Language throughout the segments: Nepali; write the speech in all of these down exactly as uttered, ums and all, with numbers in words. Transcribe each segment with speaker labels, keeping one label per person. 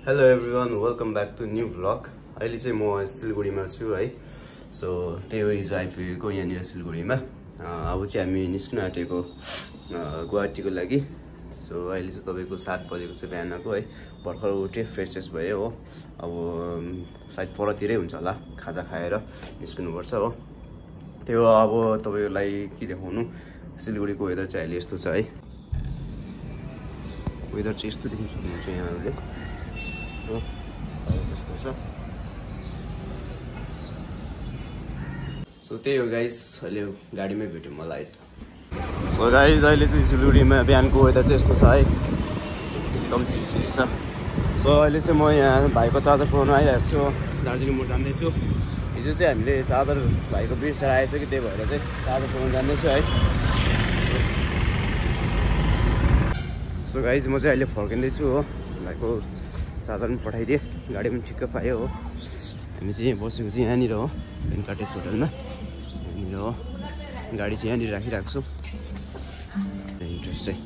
Speaker 1: Hello everyone, welcome back to new vlog. अहिले चाहिँ म सिलगढीमा छु है. सो त्यही हो हिजो आइपुगेको यहाँनिर सिलगढीमा. अब चाहिँ हामी निस्किन आँटेको गुवाहाटीको लागि. सो अहिले चाहिँ तपाईको सात बजेको चाहिँ बिहानको है. भर्खर उठे फ्रेसेस भयो हो. अब सायद परतिरै हुन्छ होला खाजा खाएर निस्किनुपर्छ हो. त्यो अब तपाईलाई के देखाउनु सिलगढीको वेदर चाहिँ अहिले यस्तो छ है. वेदर चाहिँ यस्तो देख्न सक्नुहुन्छ यहाँहरुले. हो त्यस्तो छ. सो त्यही हो गाइस, अहिले गाडीमै भेट्यौँ मलाई. सो गाइस अहिले चाहिँ सिलगढीमा बिहानको वेदर चाहिँ यस्तो छ है. एकदम चिसो छ. सो अहिले चाहिँ म यहाँ भाइको चार्जर पुऱ्याउन आइरहेको छु. दार्जिलिङ मोड जाँदैछु. हिजो चाहिँ हामीले चार्जर भाइको बिर्सेर आएछ कि त्यही भएर चाहिँ चार्जर पुऱ्याउन जाँदैछु है. सो गाइस म चाहिँ अहिले फर्किँदैछु हो. भाइको चार्जर पनि पठाइदिएँ, गाडी पनि ठिक्क पायो हो. हामी चाहिँ यहाँ बसेको चाहिँ यहाँनिर हो, भेन्काटेस होटलमा. यहाँनिर हो, गाडी चाहिँ यहाँनिर राखिरहेको छु. इन्ट्रेस्ट चाहिँ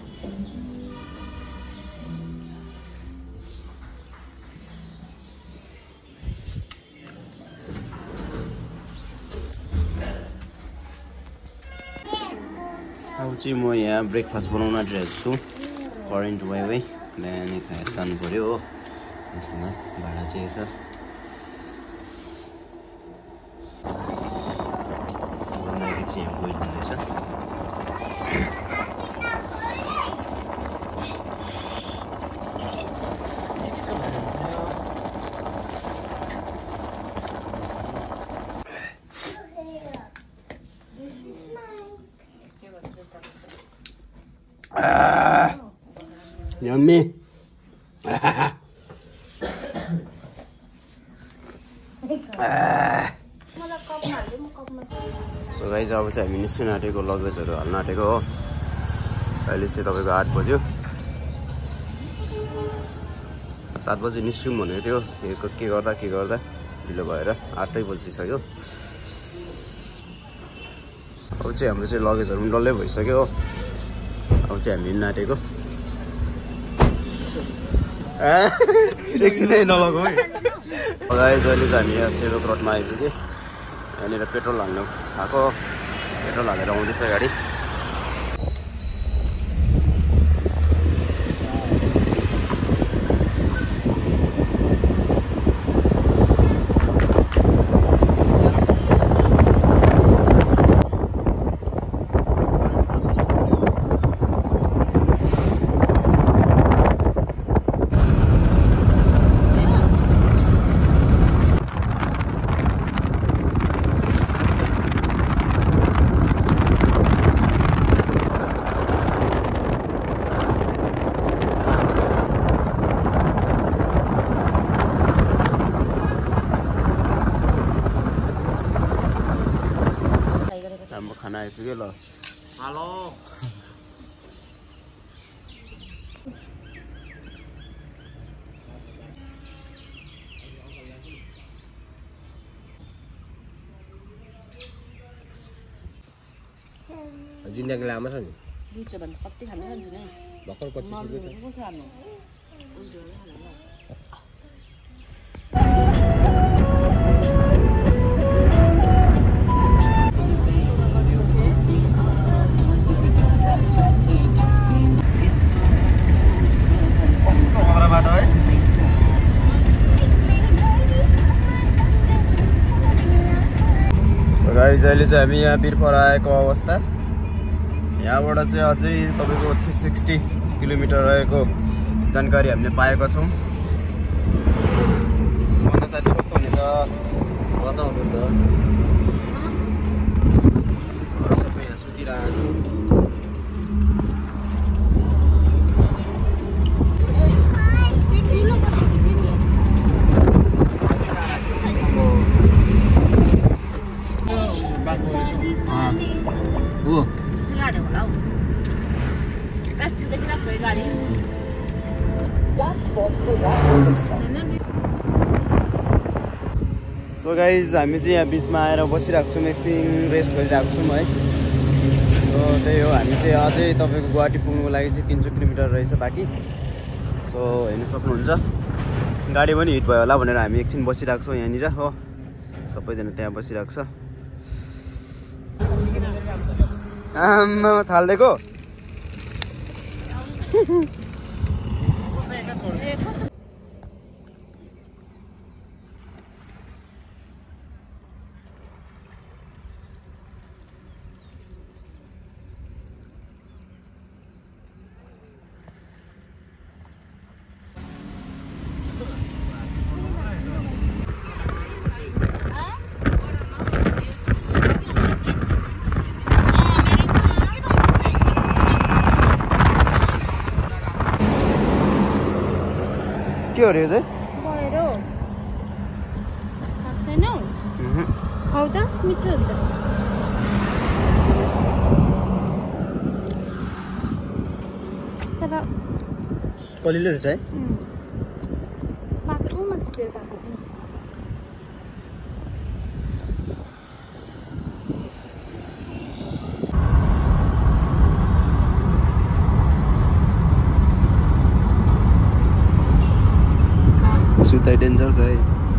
Speaker 1: अब चाहिँ म यहाँ ब्रेकफास्ट बनाउन आँटिरहेको छु. करेन्ट भयो है, बिहानै खाएर जानु पऱ्यो हो. यसमा भाडा चाहिँ छ. म्यागी चाहिँ यहाँ बोइल हुँदैछ. Yummy. सो गाइस अब चाहिँ हामी निस्किन आँटेको, लगेजहरू हाल्न आँटेको हो. अहिले चाहिँ तपाईँको आठ बज्यो. सात बजी निस्क्यौँ भनेको थियो. के गर्दा के गर्दा ढिलो भएर आठै बजिसक्यो. अब चाहिँ हाम्रो चाहिँ लगेजहरू पनि डल्लै भइसक्यो. अब चाहिँ हामी हिँड्न आँटेको. एकछिनै नलगाऊ है. गाइस अहिले चाहिँ हामी यहाँ सेरोक रोडमा आइपुग्यो. यहाँनिर पेट्रोल हाल्नु आएको. पेट्रोल हालेर आउँदैछ गाडी. हाम्रो खाना आइपुग्यो ल. हेलो. जिन्दगी लामो छ नि. दुई भने कति खानु खान्छु नि. भर्खर पच्चिस रुपियाँ छ. गाइस अहिले चाहिँ हामी यहाँ बिरपर आएको अवस्था. यहाँबाट चाहिँ अझै तपाईँको थ्री सिक्सटी किलोमिटर रहेको जानकारी हामीले पाएका छौँ. भन्दा साथी कस्तो हुनेछ? मजा आउँदैछ. सबै यहाँ सुतिरहेको छु. सो गाइज हामी चाहिँ यहाँ बिचमा आएर बसिरहेको छौँ. एकछिन रेस्ट गरिरहेको छौँ है. सो त्यही हो, हामी चाहिँ अझै तपाईँको गुवाहाटी पुग्नुको लागि चाहिँ तिन सौ किलोमिटर रहेछ बाँकी. सो हेर्न सक्नुहुन्छ. गाडी पनि हिट भयो होला भनेर हामी एकछिन बसिरहेको छौँ यहाँनिर हो सबैजना त्यहाँ बसिरहेको छ आमा थाल्दिएको के हो रे चाहिँ
Speaker 2: गएर छैनौ खाऊ त मिठो हुन्छ तर
Speaker 1: कलिलो रहेछ है
Speaker 2: बाटो माथि तेल पाएको छ
Speaker 1: सुताइ डेन्जर छ है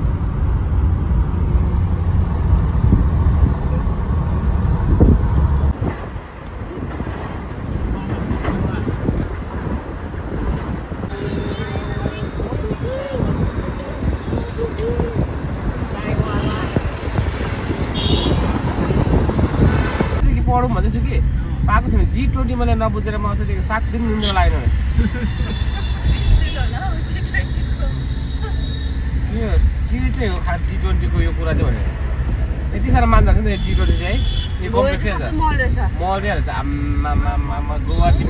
Speaker 3: पढौँ भन्दैछु कि पाएको छैन जी ट्वेन्टी मैले नबुझेर म अस्तिदेखि सात दिन निन्द्रा लागेन के चाहिँ हो खास जी ट्वेन्टीको यो कुरा चाहिँ भनेर यति साह्रो मान्दो रहेछ नि त यो जी ट्वेन्टी चाहिँ है यो कम्प्लेक्स छ मल रहेछ आम्मा गुवाहाटी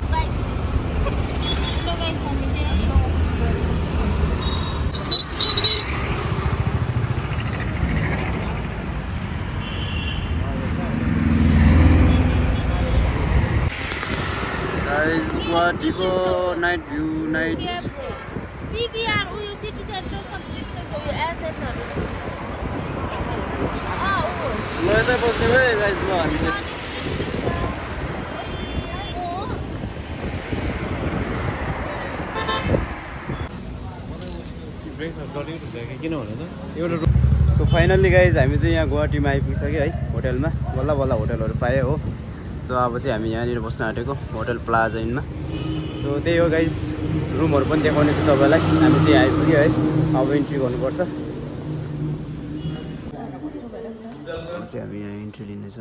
Speaker 1: गुवाहाटीको नाइट भ्यू नाइट
Speaker 2: पीवीआर उयो सिटी सेन्टर सब्जेक्ट उयो एसेटहरु अ ओ
Speaker 1: ल यतै बस्ने भए गाइस ल हामी चाहिँ ब्रेकफास्ट गरेको छ कि किन भने त एउटा सो फाइनल्ली गाइस हामी चाहिँ यहाँ गुवाहाटीमा आइपुगिसक्यो है होटलमा बल्ल बल्ल होटलहरु पाए हो सो अब चाहिँ हामी यहाँनिर बस्न आँटेको होटल प्लाजा इनमा सो त्यही हो गाइस रुमहरु पनि देखाउने छु तपाईलाई हामी चाहिँ आइपुग्यो है अब इन्ट्री गर्नुपर्छ चाहिँ हामी यहाँ इन्ट्री लिनेछौँ